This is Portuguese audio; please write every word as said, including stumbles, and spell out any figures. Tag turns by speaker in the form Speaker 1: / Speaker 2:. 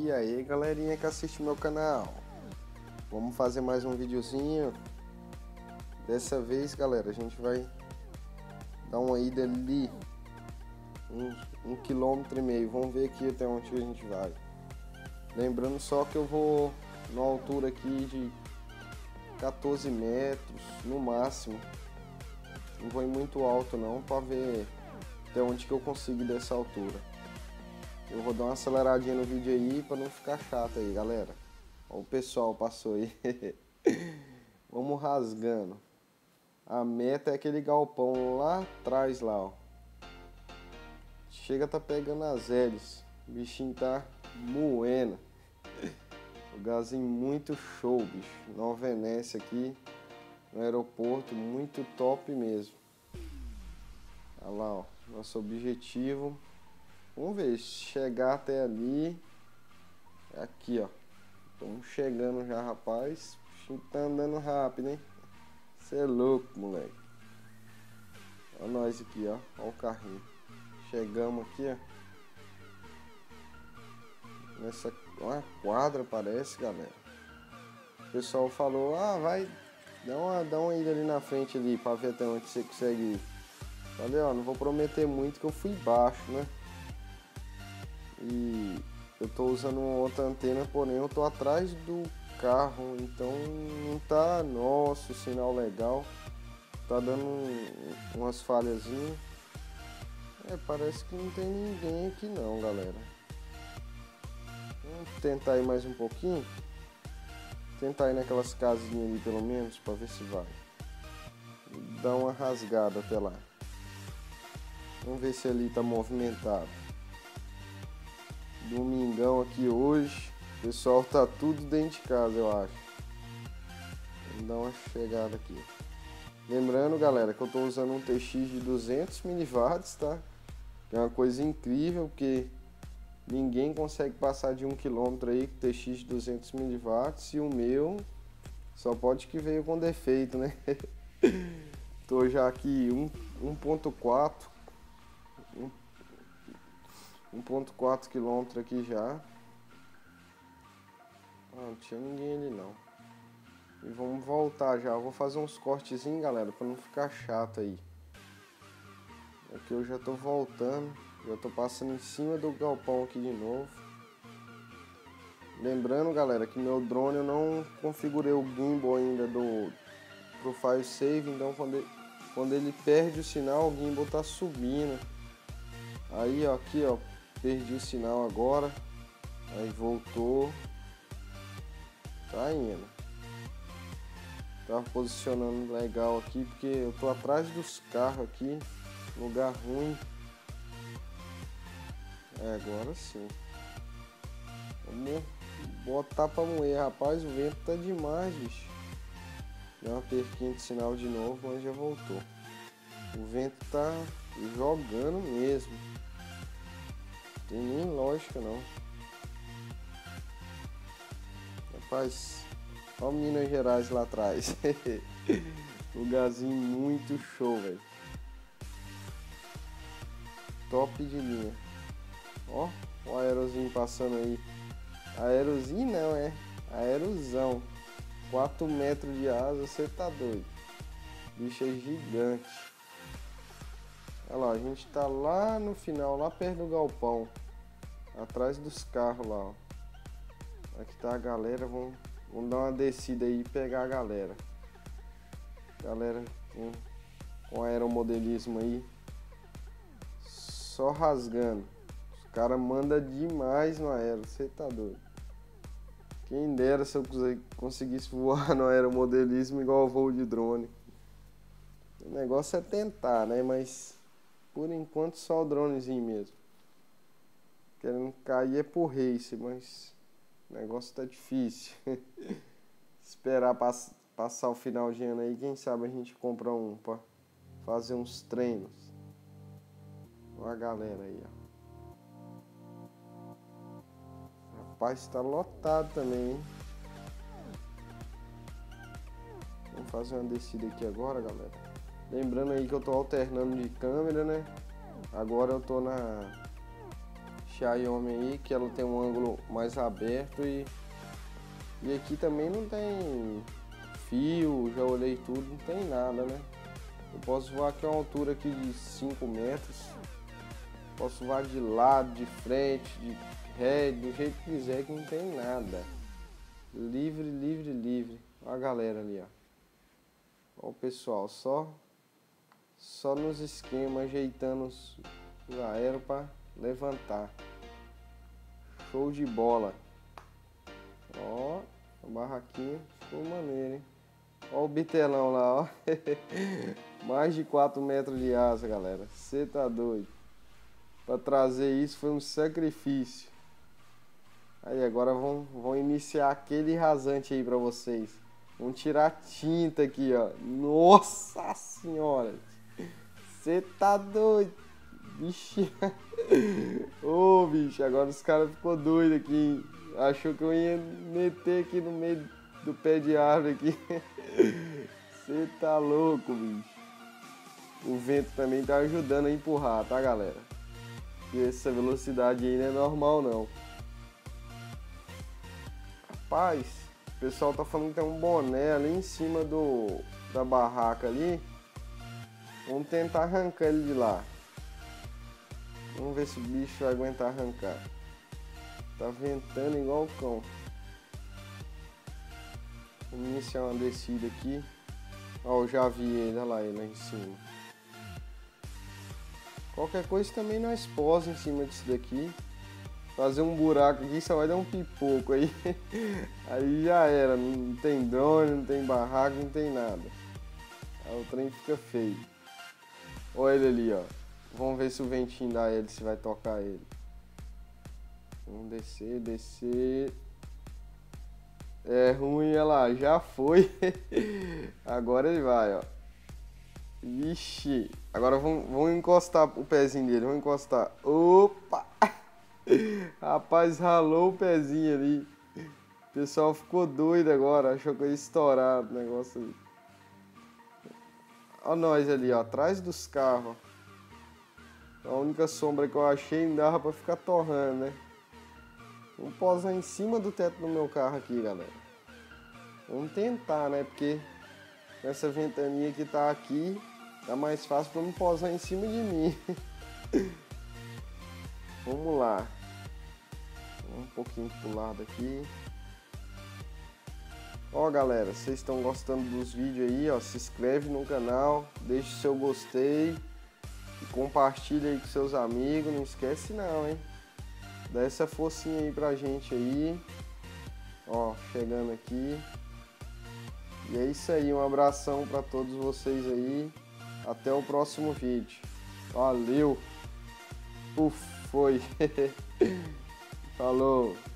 Speaker 1: E aí galerinha que assiste meu canal, vamos fazer mais um videozinho. Dessa vez galera, a gente vai dar uma ida ali um, um quilômetro e meio. Vamos ver aqui até onde a gente vai. Lembrando só que eu vou numa altura aqui de quatorze metros no máximo. Não vou ir muito alto não, para ver até onde que eu consigo dessa altura. Eu vou dar uma aceleradinha no vídeo aí para não ficar chato aí, galera. Ó, o pessoal passou aí. Vamos rasgando. A meta é aquele galpão lá atrás lá, ó. Chega tá pegando as hélices. O bichinho tá moendo. O gazinho muito show, bicho. Nova Venécia aqui no aeroporto, muito top mesmo. Olha lá, ó, nosso objetivo. Vamos ver, chegar até ali. Aqui, ó. Estamos chegando já, rapaz. O bichinho tá andando rápido, hein? Você é louco, moleque. Olha nós aqui, ó. Olha o carrinho. Chegamos aqui, ó. Nessa uma quadra, parece, galera. O pessoal falou, ah, vai. Dá uma, dá uma ida ali na frente ali, pra ver até onde você consegue ir. Falei, ó, não vou prometer muito que eu fui baixo, né? E eu tô usando uma outra antena, porém eu tô atrás do carro, então não tá, nossa, o sinal legal. Tá dando um, umas falhazinhas. É, parece que não tem ninguém aqui não, galera. Vamos tentar ir mais um pouquinho. Tentar ir naquelas casinhas ali pelo menos, pra ver se vai. Dar uma rasgada até lá. Vamos ver se ali tá movimentado. Domingão aqui hoje. O pessoal tá tudo dentro de casa, eu acho. Vamos dar uma chegada aqui. Lembrando, galera, que eu tô usando um T X de duzentos miliwatts, tá? Que é uma coisa incrível, porque ninguém consegue passar de um quilômetro aí com T X de duzentos miliwatts. E o meu só pode que veio com defeito, né? Tô já aqui um ponto quatro. um ponto quatro quilômetros aqui já. Ah, não tinha ninguém ali não. E vamos voltar já. Eu vou fazer uns cortezinhos, galera, para não ficar chato aí. Aqui eu já tô voltando. Já tô passando em cima do galpão aqui de novo. Lembrando, galera, que meu drone eu não configurei o gimbal ainda do Profile Save. Então quando ele, quando ele perde o sinal, o gimbal tá subindo. Aí, ó, aqui, ó. Perdi o sinal agora. Aí voltou. Tá indo. Tava posicionando legal aqui porque eu tô atrás dos carros aqui. Lugar ruim. É, agora sim. Vamos botar pra moer, rapaz. O vento tá demais, bicho. Deu uma perquinha de sinal de novo, mas já voltou. O vento tá jogando mesmo. Tem nem lógica não. Rapaz, olha o Minas Gerais lá atrás. Lugarzinho muito show, velho. Top de linha. Ó, o aerozinho passando aí. Aerozinho não, é aerozão. quatro metros de asa, você tá doido. Bicho é gigante. Olha lá, a gente tá lá no final, lá perto do galpão. Atrás dos carros lá, ó. Aqui tá a galera, vamos, vamos dar uma descida aí e pegar a galera. Galera com, com aeromodelismo aí. Só rasgando. Os caras mandam demais no aero, você tá doido. Quem dera se eu conseguisse voar no aeromodelismo igual eu voo de drone. O negócio é tentar, né? Mas por enquanto só o dronezinho mesmo. Querendo cair é por race, mas o negócio tá difícil. Esperar pass passar o final de ano aí, quem sabe a gente compra um pra fazer uns treinos. Olha a galera aí, ó. Rapaz, tá lotado também, hein? Vamos fazer uma descida aqui agora, galera. Lembrando aí que eu tô alternando de câmera, né? Agora eu tô na Xiaomi aí, que ela tem um ângulo mais aberto e, e aqui também não tem fio, já olhei tudo, não tem nada, né? Eu posso voar aqui a uma altura aqui de cinco metros, posso voar de lado, de frente, de ré, do jeito que quiser, que não tem nada. Livre, livre, livre. Olha a galera ali, ó. Olha o pessoal, só, só nos esquemas, ajeitando os, os aeros para levantar. Show de bola. Ó, a barraquinha ficou maneiro, hein? Ó o bitelão lá, ó. Mais de quatro metros de asa, galera. Você tá doido. Para trazer isso foi um sacrifício. Aí agora vão, vão iniciar aquele rasante aí para vocês. Vamos tirar tinta aqui, ó. Nossa senhora. Você tá doido. Vixe. Ô, oh, bicho, agora os caras ficou doido aqui. Achou que eu ia meter aqui no meio do pé de árvore aqui. Você tá louco, bicho. O vento também tá ajudando a empurrar, tá, galera? E essa velocidade aí não é normal, não. Rapaz, o pessoal tá falando que tem um boné ali em cima do, da barraca ali. Vamos tentar arrancar ele de lá. Vamos ver se o bicho vai aguentar arrancar. Tá ventando igual o cão. Vamos iniciar uma descida aqui. Ó, eu já vi ele, olha lá ele lá em cima. Qualquer coisa também nós posa em cima disso daqui. Fazer um buraco aqui só vai dar um pipoco aí. Aí já era, não tem drone, não tem barraco, não tem nada. Aí o trem fica feio. Olha ele ali, ó. Vamos ver se o ventinho da hélice vai tocar ele. Vamos descer, descer. É ruim, olha lá, já foi. Agora ele vai, ó. Vixe. Agora vamos, vamos encostar o pezinho dele, vamos encostar. Opa! Rapaz, ralou o pezinho ali. O pessoal ficou doido agora, achou que ia estourar o negócio ali. Olha nós ali, ó, atrás dos carros. A única sombra que eu achei não dava pra ficar torrando, né? Vamos posar em cima do teto do meu carro aqui, galera. Vamos tentar, né? Porque essa ventania que tá aqui, tá mais fácil pra não posar em cima de mim. Vamos lá. Um pouquinho pro lado aqui. Ó, galera, vocês estão gostando dos vídeos aí, ó, se inscreve no canal, deixa o seu gostei e compartilha aí com seus amigos, não esquece não, hein? Dá essa forcinha aí pra gente aí. Ó, chegando aqui. E é isso aí, um abração pra todos vocês aí. Até o próximo vídeo. Valeu! Uf, foi! Falou!